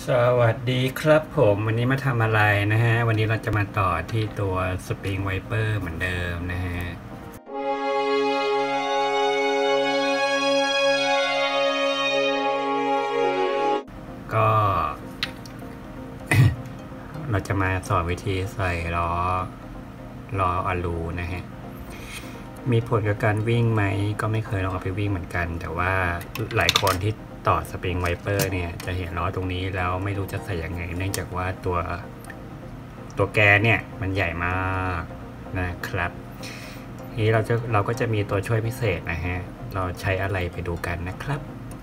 สวัสดีครับผมวันนี้มาทำอะไรนะฮะวันนี้เราจะมาต่อที่ตัว Spring Viper เหมือนเดิมนะฮะก็ เราจะมาสอนวิธีใส่ล้ออะลูนะฮะมีผลกับการวิ่งไหมก็ไม่เคยลองเอาไปวิ่งเหมือนกันแต่ว่าหลายคนที่ต่อ Spring Viper เนี่ยจะเห็นล้อตรงนี้แล้วไม่รู้จะใส่ยังไงเนื่องจากว่าตัวแกนเนี่ยมันใหญ่มากนะครับนี้เราก็จะมีตัวช่วยพิเศษนะฮะเราใช้อะไรไปดูกันนะครับ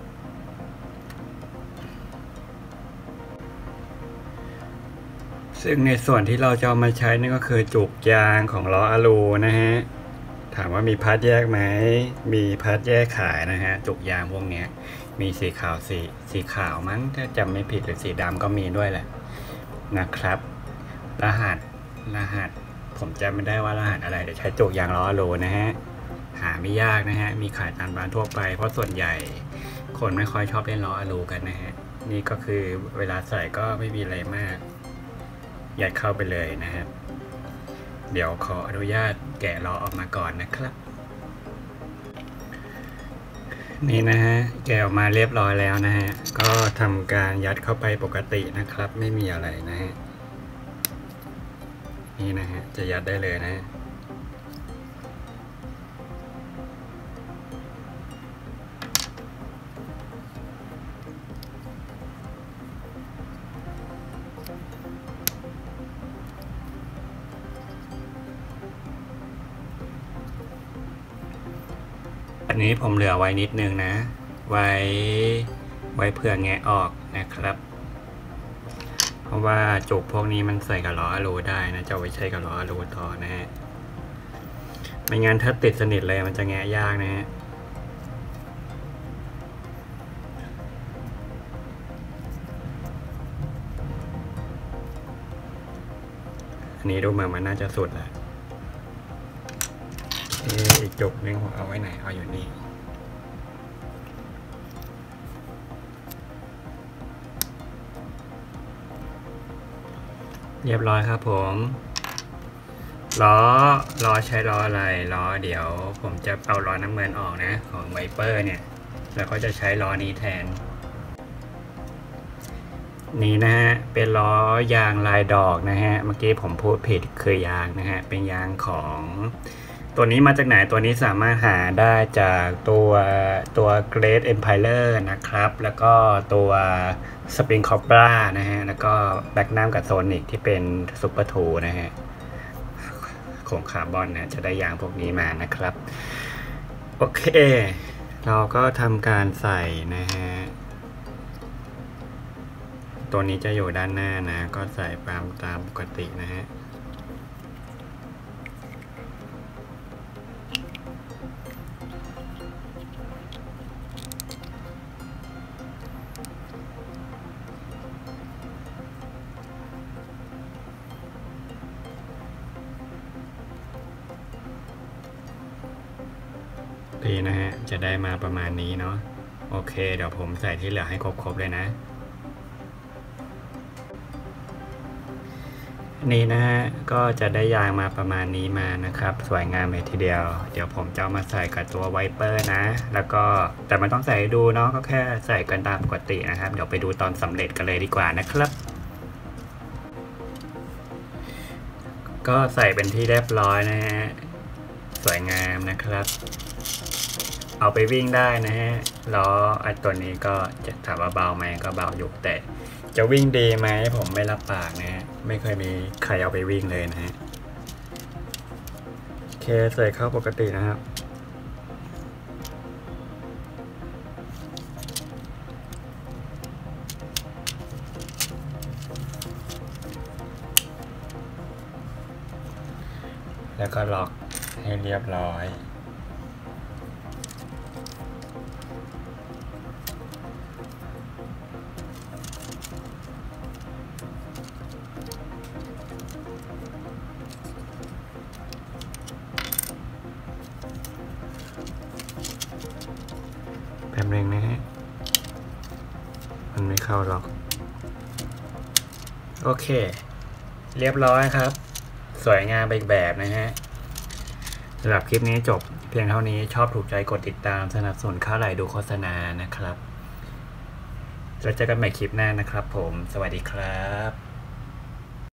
ซึ่งในส่วนที่เราจะเอามาใช้นั่นก็คือจุกยางของล้ออะลูนะฮะถามว่ามีพาร์ทแยกไหมมีพาร์ทแยกขายนะฮะจุกยางพวกนี้มีสีขาวสีขาวมั้งถ้าจำไม่ผิดหรือสีดำก็มีด้วยแหละนะครับรหัสผมจำไม่ได้ว่ารหัสอะไรเดี๋ยวใช้จุกยางล้ออะลูนะฮะหาไม่ยากนะฮะมีขายตามร้านทั่วไปเพราะส่วนใหญ่คนไม่ค่อยชอบเล่นล้ออะลูกันนะฮะนี่ก็คือเวลาใส่ก็ไม่มีอะไรมากยัดเข้าไปเลยนะครับเดี๋ยวขออนุญาตแกะล้อออกมาก่อนนะครับนี่นะฮะแกะออกมาเรียบร้อยแล้วนะฮะก็ทำการยัดเข้าไปปกตินะครับไม่มีอะไรนะฮะนี่นะฮะจะยัดได้เลยนะอันนี้ผมเหลือไว้นิดนึงนะไว้เผื่อแงะออกนะครับเพราะว่าจุกพวกนี้มันใส่กับล้ออะลูได้นะจะไว้ใช้กับล้ออะลูต่อนะฮะไม่งั้นถ้าติดสนิทเลยมันจะแงะยากนะฮะอันนี้ดูเหมือนมันน่าจะสุดแล้วอีกจุกนึงผมเอาไว้ไหนเอาอยู่นี่เรียบร้อยครับผมล้อใช้ล้ออะไรล้อเดี๋ยวผมจะเอาล้อน้ำเงินออกนะของไวเปอร์เนี่ยแล้วก็จะใช้ล้อนี้แทนนี่นะฮะเป็นล้อยางลายดอกนะฮะเมื่อกี้ผมพูดผิดคือยางนะฮะเป็นยางของตัวนี้มาจากไหนตัวนี้สามารถหาได้จากตัว Great Empire นะครับแล้วก็ตัว Spring Cobra นะฮะแล้วก็แบ็กนัมกับโซนิกที่เป็นซุปเปอร์ทูนะฮะของคาร์บอนนะจะได้ยางพวกนี้มานะครับโอเคเราก็ทำการใส่นะฮะตัวนี้จะอยู่ด้านหน้านะก็ใส่ตามปกตินะฮะดีนะฮะจะได้มาประมาณนี้เนาะโอเคเดี๋ยวผมใส่ที่เหลือให้ครบเลยนะนี่นะฮะก็จะได้ยางมาประมาณนี้มานะครับสวยงามเลยทีเดียวเดี๋ยวผมจะเอามาใส่กับตัวไวเปอร์นะแล้วก็แต่มันต้องใส่ดูเนาะก็แค่ใส่กันตามปกตินะครับเดี๋ยวไปดูตอนสำเร็จกันเลยดีกว่านะครับก็ใส่เป็นที่เรียบร้อยนะฮะสวยงามนะครับเอาไปวิ่งได้นะฮะล้อไอ้ตัวนี้ก็จะถามว่าเบาไหมก็เบาอยู่แต่จะวิ่งดีไหมผมไม่รับปากนะฮะไม่เคยมีใครเอาไปวิ่งเลยนะฮะโอเคใส่เข้าปกตินะครับแล้วก็ล็อกให้เรียบร้อยแป๊บนึงนะฮะมันไม่เข้าล็อกโอเคเรียบร้อยครับ สวยงามไปอีกแบบนะฮะสำหรับคลิปนี้จบเพียงเท่านี้ชอบถูกใจกดติดตามสนับสนุนค่าไหลดูโฆษณานะครับแล้วเจอกันใหม่คลิปหน้านะครับผมสวัสดีครับ